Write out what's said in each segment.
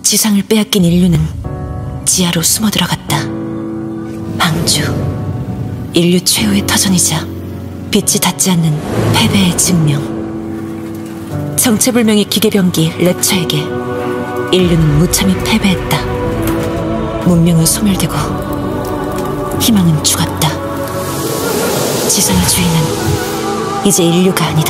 지상을 빼앗긴 인류는 지하로 숨어 들어갔다. 방주, 인류 최후의 터전이자 빛이 닿지 않는 패배의 증명. 정체불명의 기계병기 랩처에게 인류는 무참히 패배했다. 문명은 소멸되고 희망은 죽었다. 지상의 주인은 이제 인류가 아니다.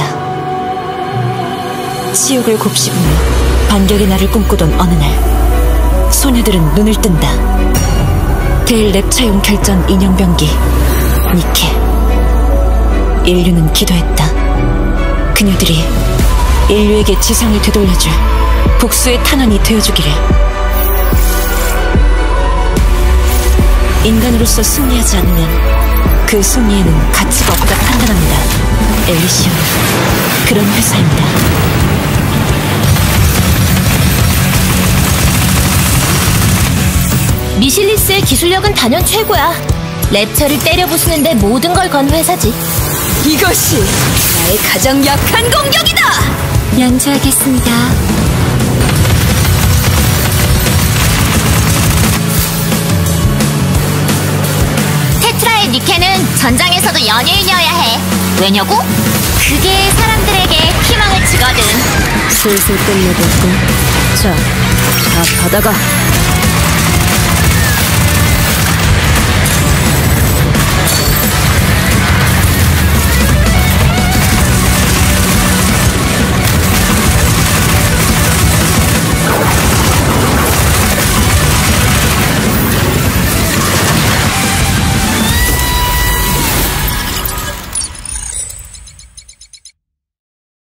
치욕을 곱씹으며 반격의 날을 꿈꾸던 어느 날, 소녀들은 눈을 뜬다. 대일 랩처용 결전 인형병기 니케. 인류는 기도했다. 그녀들이 인류에게 지상을 되돌려줄 복수의 탄원이 되어주기를. 인간으로서 승리하지 않으면 그 승리에는 가치가 없다 판단합니다. 엘리시온, 그런 회사입니다. 미실리스의 기술력은 단연 최고야. 랩처를 때려 부수는데 모든 걸 건 회사지. 이것이 나의 가장 약한 공격이다! 연주하겠습니다. 테트라의 니케는 전장에서도 연예인이어야 해. 왜냐고? 그게 사람들에게 희망을 주거든. 슬슬 끝내볼까? 자, 다 받아가.